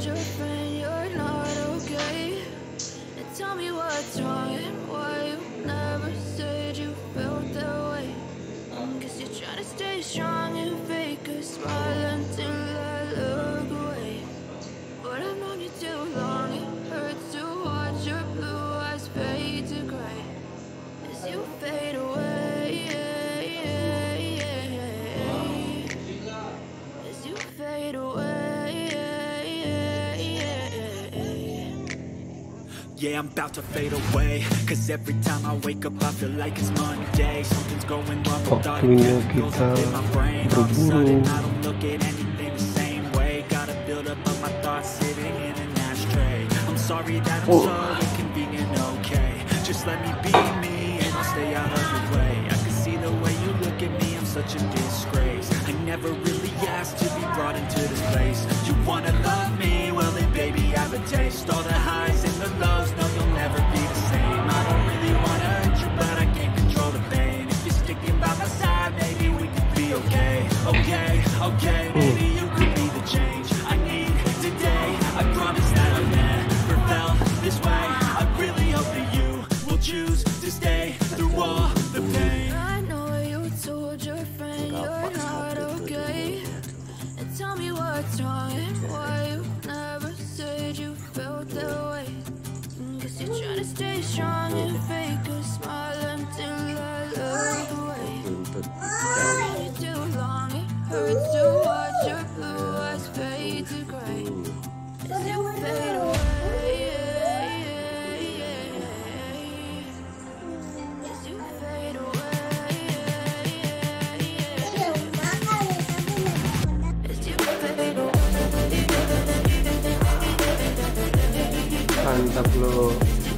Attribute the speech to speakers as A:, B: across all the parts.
A: told your friend you're not okay? And tell me what's wrong and why you never said you felt that way. Guess you're trying to stay strong and fake a smile until I look away. But I've known you too long, it hurts to watch your blue eyes fade to gray as you fade away. As you fade away.
B: Yeah, I'm about to fade away, cause every time I wake up I feel like it's Monday. Something's going wrong with all the chemicals up in my brain. All of a sudden I don't look at anything the same way. Gotta build up on my thoughts sitting in an ashtray. I'm sorry that I'm so inconvenient, okay? Just let me be me and I'll stay out of your way. I can see the way you look at me, I'm such a disgrace. I never really asked to be brought into this place. You wanna love me? Well then baby have a taste. All the highs and the lows, no you'll never be the same. I don't really wanna hurt you but I can't control the pain. If you're sticking by my side, maybe we could be okay. Okay, maybe you could be the change I need today. I promise that I never felt this way. I really hope that you will choose to stay through all the pain.
A: I know you told your friend you're not okay. And tell me what's wrong and why you never said you felt that way. Guess you're trying to stay strong and fake a smile until I look away. I've known you too long, it hurts to watch your blue eyes fade to gray as you fade away. As you fade away. As you fade away.
C: Mantap loh.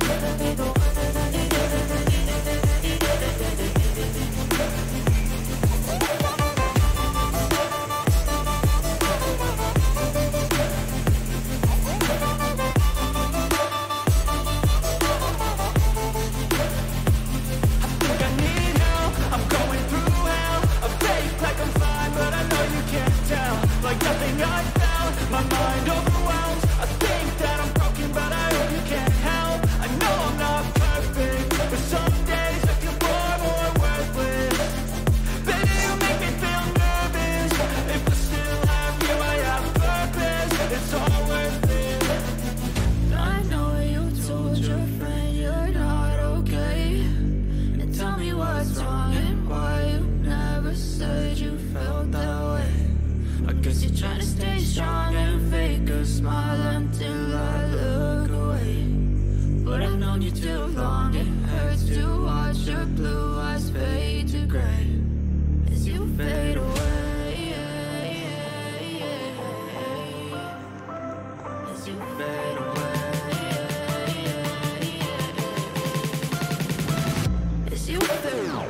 A: Trying to stay strong and fake a smile until I look away. But I've known you too long, it hurts to watch your blue eyes fade to gray as you fade away. As you fade away. As you fade away.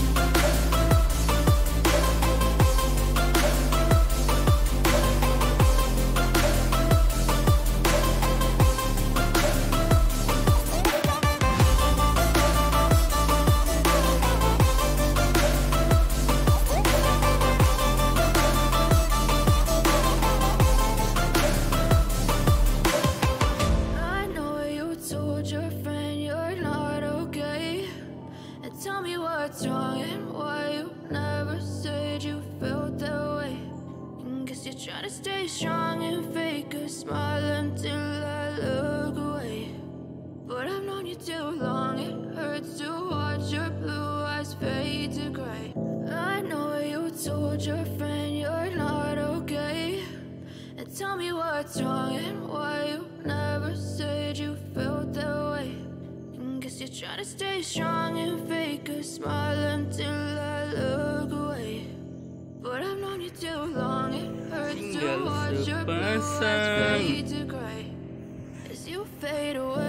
A: Tell me what's wrong and why you never said you felt that way. Guess you're trying to stay strong and fake a smile until I look away. But I've known you too long, it hurts to watch your blue eyes fade to gray. I know you told your friend you're not okay. And tell me what's wrong and why you never said you felt that way. Guess you're trying to stay strong and fake a smile until I look away. But I've known you too long, it hurts to watch your blue eyes fade to gray as you fade away.